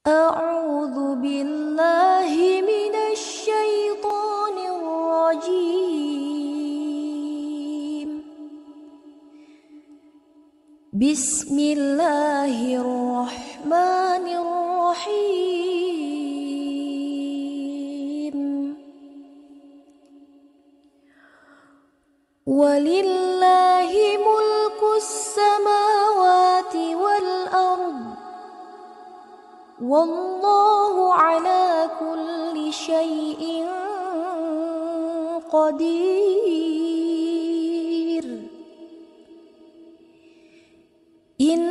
أعوذ بالله من الشيطان الرجيم. بسم الله الرحمن الرحيم. ولله ملك السماوات والأرض والله على كل شيء قدير. إن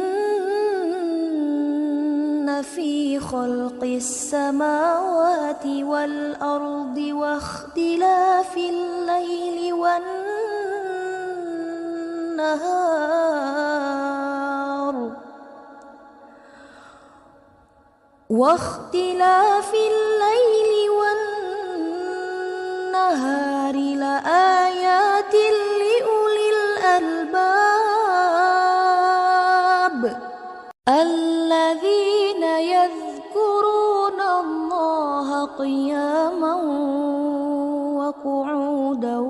في خلق السماوات والأرض واختلاف الليل والنهار لآيات لأولي الألباب الذين يذكرون الله قياما وقعودا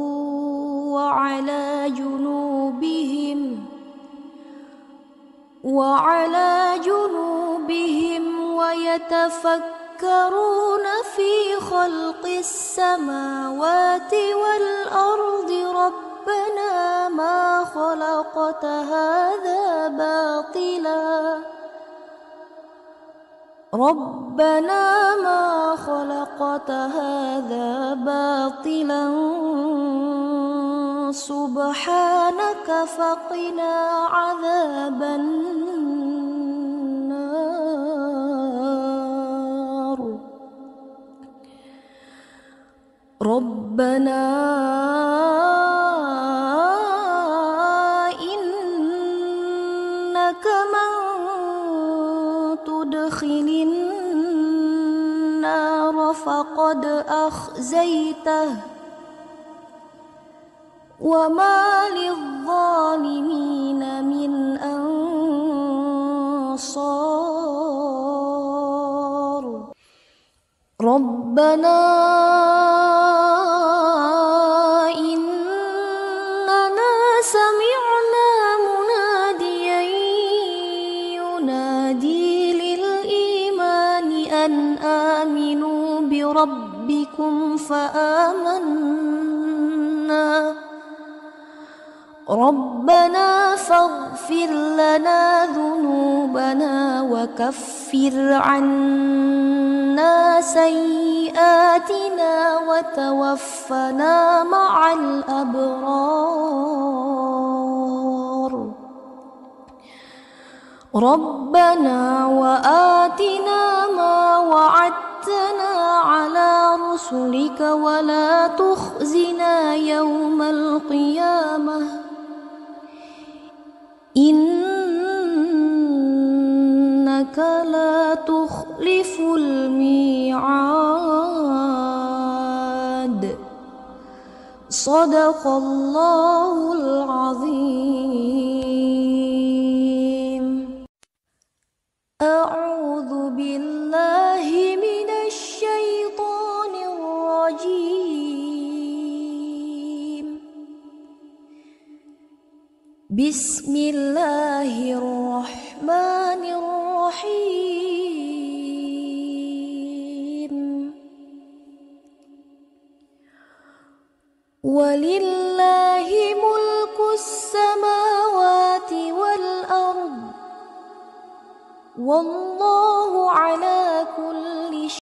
وعلى جنوبهم ويتفكرون في خلق السماوات والأرض ربنا ما خلقت هذا باطلا سبحانك فقنا عذاب النار. ربنا إنك من تدخل النار فقد أخزيته وما للظالمين من أنصار. ربنا إننا سمعنا مناديا ينادي للإيمان أن آمنوا بربكم فآمنا. ربنا فاغفر لنا ذنوبنا وكفر عنا سيئاتنا وتوفنا مع الأبرار. ربنا وآتنا ما وعدتنا على رسلك ولا تخزنا يوم القيامة إنك لا تخلف الميعاد. صدق الله العظيم. أعوذ بالله من الشيطان الرجيم. بسم الله الرحمن الرحيم. ولله ملك السماوات والأرض والله على